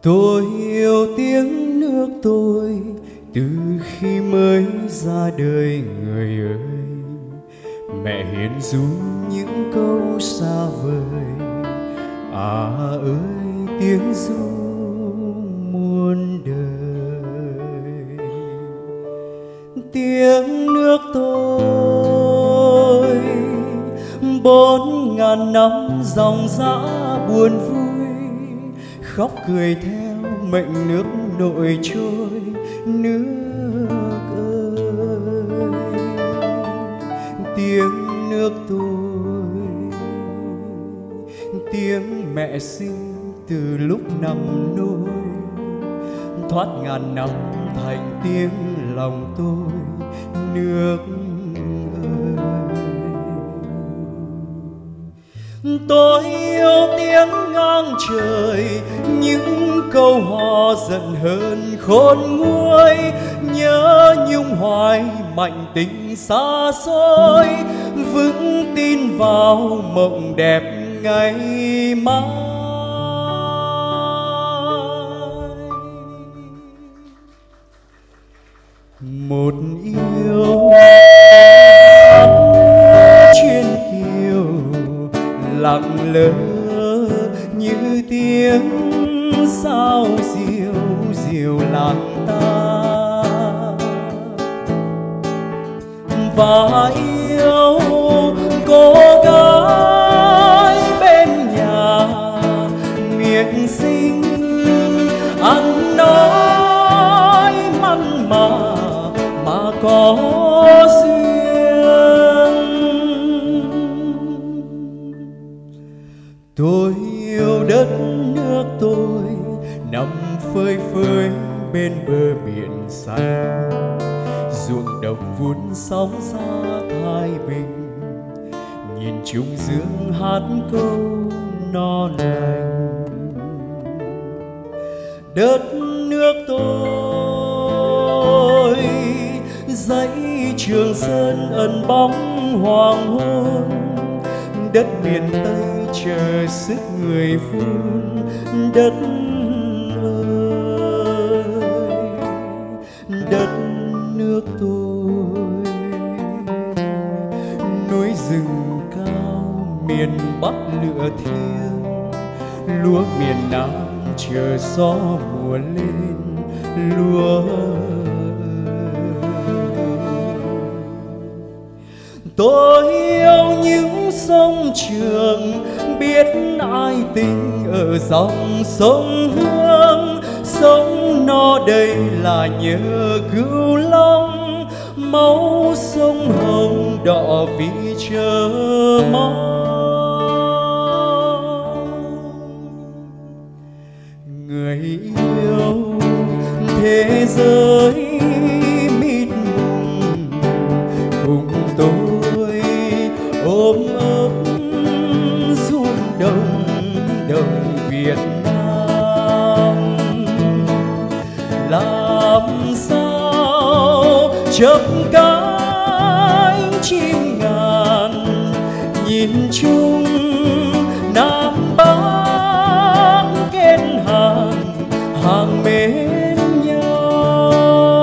Tôi yêu tiếng nước tôi từ khi mới ra đời người ơi. Mẹ hiền ru những câu xa vời, à ơi tiếng ru muôn đời. Tiếng nước tôi 4000 năm dòng dã buồn vui, khóc cười theo mệnh nước nổi trôi. Nước ơi, tiếng nước tôi, tiếng mẹ sinh từ lúc nằm nôi, thoát ngàn năm thành tiếng lòng tôi. Nước ơi, tôi yêu tiếng ngang trời, những câu hò giận hờn khôn nguôi, nhớ nhung hoài mạnh tình xa xôi, vững tin vào mộng đẹp ngày mai. Một yêu chuyên kiều lặng lẽ như tiếng sao diều diều làng ta, và yêu cô gái bên nhà miệng xinh ăn nói mặn mà có duyên. Tôi yêu đất nước tôi nằm phơi phới bên bờ biển xanh, ruộng đồng vun sóng xa thái bình, nhìn trung dương hát câu no lành. Đất nước tôi dãy Trường Sơn ẩn bóng hoàng hôn, đất miền Tây chờ sức người vun. Đất ơi, đất nước tôi, núi rừng cao miền Bắc lửa thiêng, lúa miền Nam chờ gió mùa lên. Lúa tôi yêu những sông Trường, biết ai tình ở dòng sông Hương. Sông no đây là nhờ Cửu Long, máu sông Hồng đỏ vì chờ mong. Người yêu thế giới mịt mùng cùng tôi ôm ấp ruộng đồng Việt Nam. Làm sao chớp cánh chim ngàn nhìn chung Nam Bắc kết hàng mến nhau.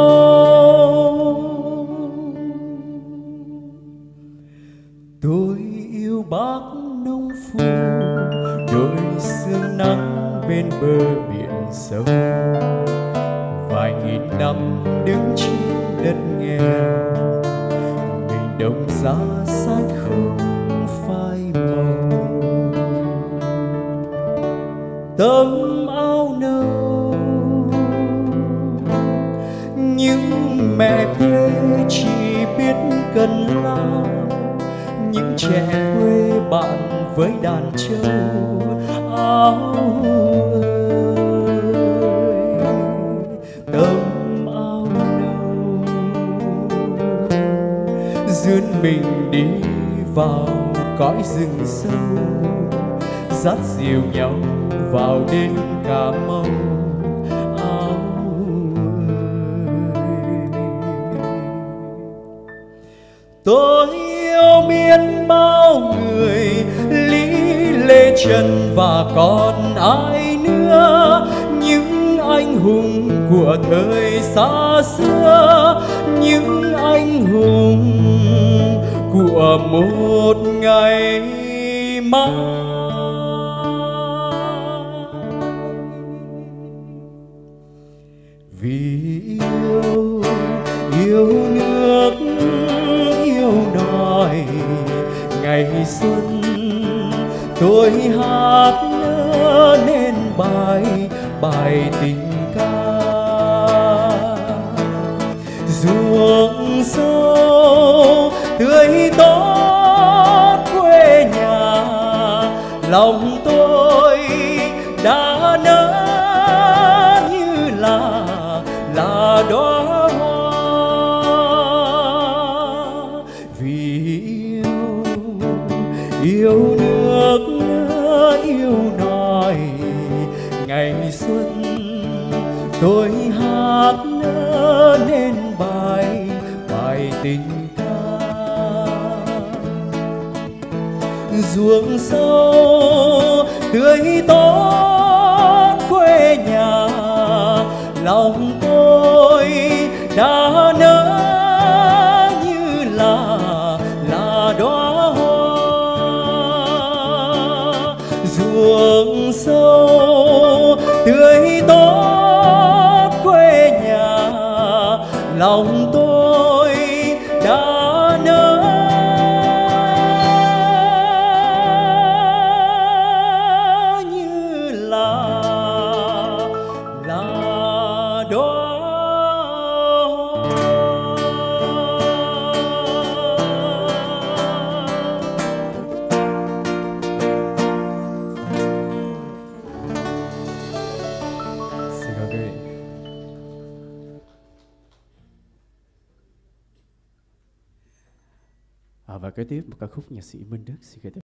Tôi yêu Bắc nông phu, đôi sương nắng bên bờ biển sâu, vài nghìn năm đứng trên đất nghèo, mình đồng giá sát không phai màu. Tấm áo nâu những mẹ quê chỉ biết cần lao, những trẻ quê bạn với đàn trâu. Áo ơi, tấm áo nâu dướn mình đi vào cõi rừng sâu, dắt dìu nhau vào đến Cà Mau. Áo ơi, tôi yêu biết bao người Lý Lê Trần và còn ai nữa, những anh hùng của thời xa xưa, những anh hùng của một ngày mai. Vì yêu nước yêu nòi, ngày xuân tôi hát nên bài tình ca. Ruộng sâu tươi tốt quê nhà, lòng tôi đã nở như là đóa hoa. Vì yêu nước yêu nòi, ngày xuân tôi hát nên bài tình ca. Ruộng sâu tươi tốt quê nhà, lòng tôi đã nở như là đóa hoa. Ruộng sâu tươi tốt quê nhà, lòng tôi đã nở như là đóa. Xin chào quý vị. Và kế tiếp một ca khúc nhạc sĩ Minh Đức xin gửi tới